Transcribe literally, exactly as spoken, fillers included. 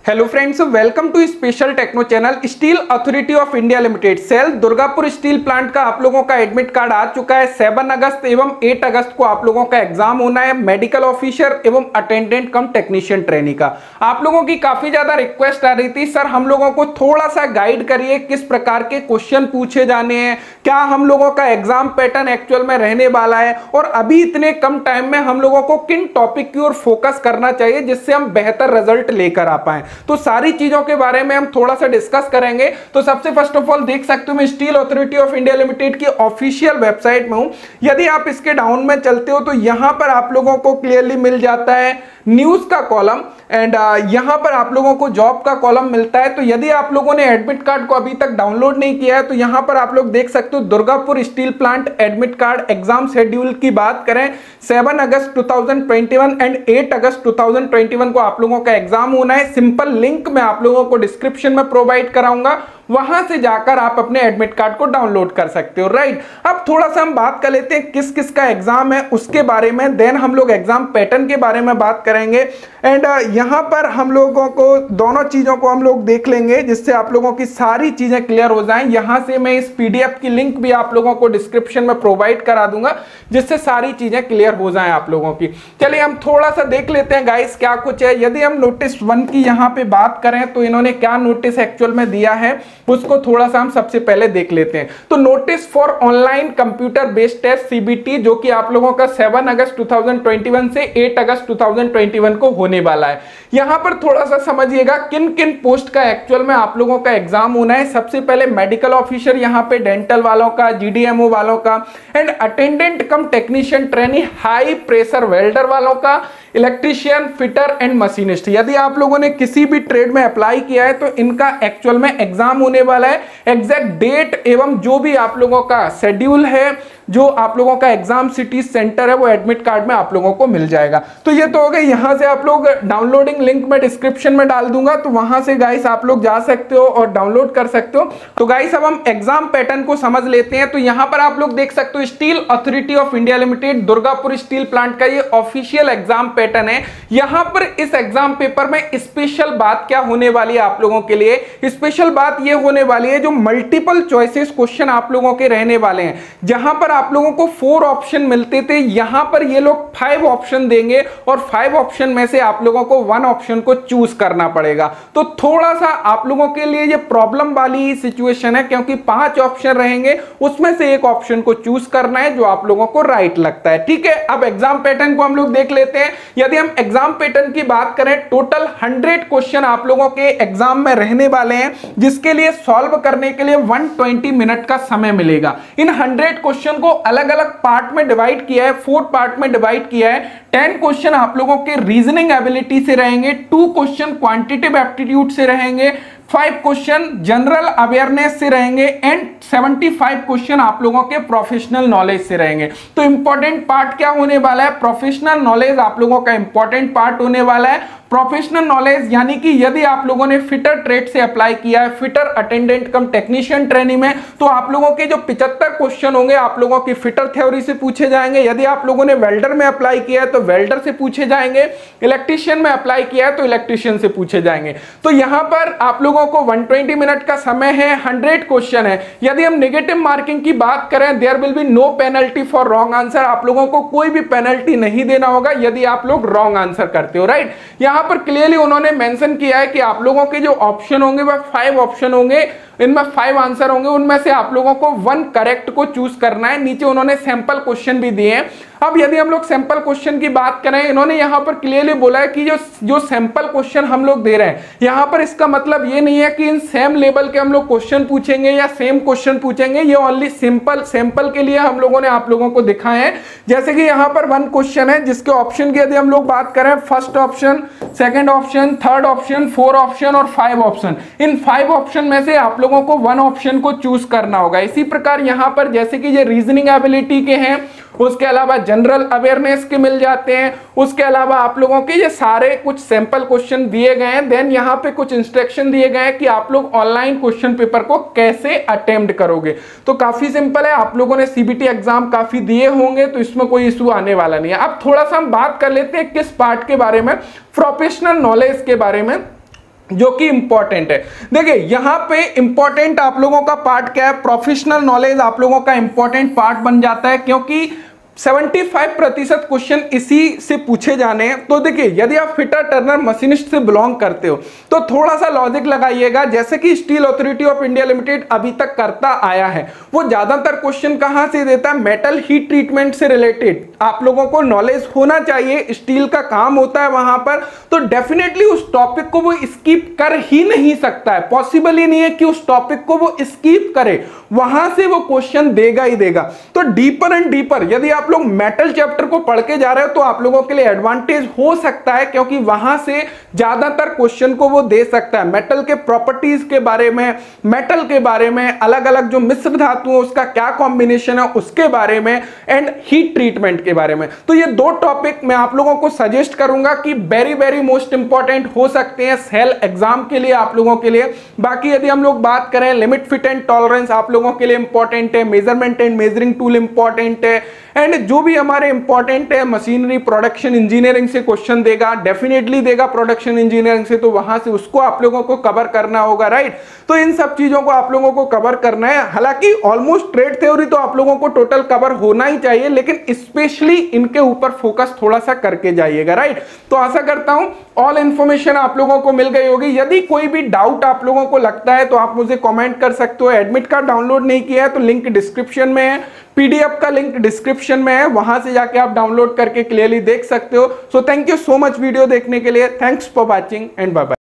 Hello friends, welcome to special techno channel. Steel authority of India limited SAIL Durgapur steel plant का आप लोगों का admit card आ चुका है। सात अगस्त एवं आठ अगस्त को आप लोगों का एग्जाम होना है, मेडिकल ऑफिसर एवं अटेंडेंट कम टेक्नीशियन ट्रेनी का। आप लोगों की काफी ज्यादा रिक्वेस्ट आ रही थी, सर हम लोगों को थोड़ा सा गाइड करिए, किस प्रकार के क्वेश्चन पूछे जाने हैं, क्या हम लोगों का एग्जाम पैटर्न एक्चुअल में रहने वाला है और अभी इतने कम टाइम में हम लोगों को किन टॉपिक की ओर फोकस करना चाहिए जिससे हम बेहतर रिजल्ट लेकर आ पाए। तो सारी चीजों के बारे में हम थोड़ा सा डिस्कस करेंगे। तो सबसे फर्स्ट ऑफ ऑल देख सकते हो मैं steel authority of India limited की ऑफिशियल वेबसाइट में हूं। यदि आप इसके डाउन में चलते हो तो यहां पर आप लोगों को क्लियरली मिल जाता है न्यूज का कॉलम एंड यहां पर आप लोगों को जॉब का कॉलम मिलता है। तो यदि आप लोगों ने एडमिट कार्ड को अभी तक डाउनलोड नहीं किया है तो यहां पर आप लोग देख सकते हो Durgapur steel plant admit card exam schedule की बात करें, सात अगस्त दो हज़ार इक्कीस एंड आठ अगस्त दो हज़ार इक्कीस को आप लोगों का एग्जाम होना है। सिंपल लिंक मैं आप लोगों को डिस्क्रिप्शन में प्रोवाइड कराऊंगा, वहां से जाकर आप अपने एडमिट कार्ड को डाउनलोड कर सकते हो। राइट, अब थोड़ा सा हम बात कर लेते हैं किस किस का एग्जाम है उसके बारे में, देन हम लोग एग्जाम पैटर्न के बारे में बात करेंगे एंड यहां पर हम लोगों को दोनों चीजों को हम लोग देख लेंगे जिससे आप लोगों की सारी चीजें क्लियर हो जाएं। यहां से मैं इस पीडीएफ की लिंक भी आप लोगों को डिस्क्रिप्शन में प्रोवाइड करा दूंगा जिससे सारी चीजें क्लियर हो जाएं आप लोगों की। चलिए हम थोड़ा सा देख लेते हैं गाइस क्या कुछ है। यदि हम नोटिस वन की यहां पे बात करें तो इन्होंने क्या नोटिस एक्चुअल में दिया है उसको थोड़ा सा हम सबसे पहले देख लेते हैं। तो notice for online computer based test CBT जो कि आप लोगों का सात अगस्त दो हज़ार इक्कीस से आठ अगस्त दो हज़ार इक्कीस को होने वाला है। यहां पर थोड़ा सा समझिएगा किन किन पोस्ट का एक्चुअल में आप लोगों का एग्जाम होना है। सबसे पहले मेडिकल ऑफिसर यहां पे डेंटल वालों का, जीडीएमओ वालों का and attendant cum technician trainee high pressure welder वालों का, इलेक्ट्रीशियन, फिटर एंड मशीनिस्ट। यदि आप लोगों ने किसी भी ट्रेड में अप्लाई किया है तो इनका एक्चुअल में एग्जाम होने वाला है। एग्जैक्ट डेट एवं जो भी आप लोगों का शेड्यूल है, जो आप लोगों का एग्जाम सिटी सेंटर है, वो एडमिट कार्ड में आप लोगों को मिल जाएगा। तो ये तो हो गए, यहां से आप लोग डाउनलोडिंग लिंक में डिस्क्रिप्शन में डाल दूंगा तो वहां से गाइस आप लोग जा सकते हो और डाउनलोड कर सकते हो। तो गाइस अब हम एग्जाम पैटर्न को समझ लेते हैं। तो यहां पर आप लोग देख सकते हो steel authority of India limited Durgapur steel plant का ये ऑफिशियल एग्जाम पैटर्न है। यहां पर इस एग्जाम पेपर में स्पेशल बात क्या होने वाली है आप लोगों के लिए, स्पेशल बात ये होने वाली है जो मल्टीपल चॉइसेस क्वेश्चन आप लोगों के रहने वाले हैं। जहां पर आप लोगों को फोर ऑप्शन मिलते थे, यहां पर ये लोग फाइव ऑप्शन देंगे और फाइव ऑप्शन में से आप लोगों को वन ऑप्शन को चूज करना पड़ेगा। तो थोड़ा सा आप लोगों के लिए ये प्रॉब्लम वाली सिचुएशन है क्योंकि पांच ऑप्शन रहेंगे, उसमें से एक ऑप्शन को चूज करना है जो आप लोगों को राइट लगता है। ठीक है, अब एग्जाम पैटर्न को हम लोग देख लेते हैं। यदि हम एग्जाम पैटर्न की बात करें, टोटल हंड्रेड क्वेश्चन आप लोगों के एग्जाम में रहने वाले हैं जिसके लिए सॉल्व करने के लिए एक सौ बीस मिनट का समय मिलेगा। इन हंड्रेड क्वेश्चन को अलग अलग पार्ट में डिवाइड किया है, फोर पार्ट में डिवाइड किया है। टेन क्वेश्चन आप लोगों के रीजनिंग एबिलिटी से रहेंगे, टू क्वेश्चन क्वांटिटेटिव एप्टीट्यूड से रहेंगे, फाइव क्वेश्चन जनरल अवेयरनेस से रहेंगे एंड पचहत्तर क्वेश्चन आप लोगों के प्रोफेशनल नॉलेज से रहेंगे। तो इंपॉर्टेंट पार्ट क्या होने वाला है, प्रोफेशनल नॉलेज आप लोगों का इंपॉर्टेंट पार्ट होने वाला है। प्रोफेशनल नॉलेज यानी कि यदि आप लोगों ने फिटर ट्रेड से अप्लाई किया है, fitter attendant cum technician training में, तो आप लोगों के जो पचहत्तर क्वेश्चन होंगे आप लोगों की फिटर थ्योरी से पूछे जाएंगे। यदि आप लोगों ने वेल्डर में अप्लाई किया है तो वेल्डर से पूछे जाएंगे, इलेक्ट्रीशियन में अप्लाई किया है तो इलेक्ट्रीशियन से पूछे जाएंगे। तो यहां पर आप लोगों को एक सौ बीस मिनट का समय है, हंड्रेड क्वेश्चन है। यदि हम नेगेटिव मार्किंग की बात करें, there will be no penalty for wrong answer. आप लोगों को कोई भी पेनल्टी नहीं देना होगा यदि आप लोग रॉन्ग आंसर करते हो। राइट, यहां पर क्लियरली उन्होंने मेंशन किया है कि आप लोगों के जो ऑप्शन होंगे वह फाइव ऑप्शन होंगे, इनमें फाइव आंसर होंगे, उनमें से आप लोगों को वन करेक्ट को चूज करना है। नीचे उन्होंने सैंपल क्वेश्चन भी दिए हैं। अब यदि हम लोग सैंपल क्वेश्चन की बात करें, इन्होंने यहां पर क्लियरली बोला है कि जो जो सैंपल क्वेश्चन हम लोग दे रहे हैं, यहां पर इसका मतलब ये नहीं है कि इन सेम लेवल के हम लोग क्वेश्चन पूछेंगे या सेम क्वेश्चन पूछेंगे। ये ओनली सिंपल सैंपल के लिए हम लोगों ने आप लोगों को दिखाए हैं। जैसे कि यहां पर वन क्वेश्चन है जिसके ऑप्शन की यदि हम लोग बात करें, first option, second option, third option, four option और फाइव ऑप्शन। इन फाइव ऑप्शन में से आप लोगों को वन ऑप्शन को चूज करना होगा। इसी प्रकार यहां पर जैसे कि ये रीजनिंग एबिलिटी के हैं, उसके अलावा जनरल अवेयरनेस के मिल जाते हैं, उसके अलावा आप लोगों के ये सारे कुछ सैंपल क्वेश्चन दिए गए हैं। देन यहाँ पे कुछ इंस्ट्रक्शन दिए गए हैं कि आप लोग ऑनलाइन क्वेश्चन पेपर को कैसे अटेम्प्ट करोगे। तो काफी सिंपल है, आप लोगों ने सीबीटी एग्जाम काफी दिए होंगे तो इसमें कोई इशू आने वाला नहीं है। अब थोड़ा सा हम बात कर लेते हैं किस पार्ट के बारे में, प्रोफेशनल नॉलेज के बारे में। जो कि इंपॉर्टेंट है। देखिए यहां पे इंपॉर्टेंट आप लोगों का पार्ट क्या है, प्रोफेशनल नॉलेज आप लोगों का इंपॉर्टेंट पार्ट बन जाता है, क्योंकि पचहत्तर प्रतिशत क्वेश्चन इसी से पूछे जाने हैं। तो देखिए यदि आप फिटर टर्नर मशीनिस्ट से बिलोंग करते हो तो थोड़ा सा लॉजिक लगाइएगा, जैसे कि steel authority of India limited अभी तक करता आया है। वो ज्यादातर क्वेश्चन कहां से देता है, मेटल हीट ट्रीटमेंट से रिलेटेड आप लोगों को नॉलेज होना चाहिए, स्टील का काम होता है वहां पर, तो डेफिनेटली उस टॉपिक को वो स्किप कर ही नहीं सकता है, पॉसिबल ही नहीं है कि उस टॉपिक को वो स्किप करे, वहां से वो क्वेश्चन देगा ही देगा। तो डीपर एंड डीपर यदि आप लोग मेटल चैप्टर को पढ़ के जा रहे हो तो आप लोगों के लिए एडवांटेज हो सकता है, क्योंकि वहां से ज्यादातर क्वेश्चन को वो दे सकता है। मेटल के प्रॉपर्टीज के बारे में, मेटल के बारे में, अलग अलग जो मिश्र धातु है उसका क्या कॉम्बिनेशन है उसके बारे में, एंड हीट ट्रीटमेंट के बारे में। तो ये दो टॉपिक मैं आप लोगों को सजेस्ट करूंगा कि वेरी वेरी मोस्ट इंपॉर्टेंट हो सकते हैं सेल एग्जाम के लिए आप लोगों के लिए। बाकी यदि हम लोग बात करें, लिमिट फिट एंड टॉलरेंस आप लोगों के लिए इंपॉर्टेंट है, measurement and measuring tool important है, एंड जो भी हमारे इंपॉर्टेंट है मशीनरी प्रोडक्शन इंजीनियरिंग से क्वेश्चन देगा, डेफिनेटली देगा प्रोडक्शन इंजीनियरिंग से, तो वहां से उसको आप लोगों को कवर करना होगा, राइट। तो इन सब चीजों को आप लोगों को कवर करना है। हालांकि ऑलमोस्ट ट्रेड थ्योरी तो आप लोगों को टोटल कवर होना ही चाहिए, लेकिन स्पेशली इनके ऊपर फोकस थोड़ा सा करके जाइएगा, राइट। तो आशा करता हूं ऑल इंफॉर्मेशन आप लोगों को मिल गई होगी। यदि कोई भी डाउट आप लोगों को लगता है तो आप मुझे कमेंट कर सकते हो। एडमिट कार्ड डाउनलोड नहीं किया है तो लिंक डिस्क्रिप्शन में है, पीडीएफ का लिंक डिस्क्रिप्शन में है, वहां से जाके आप डाउनलोड करके क्लियरली देख सकते हो। So thank you so much video देखने के लिए। Thanks for watching and bye bye.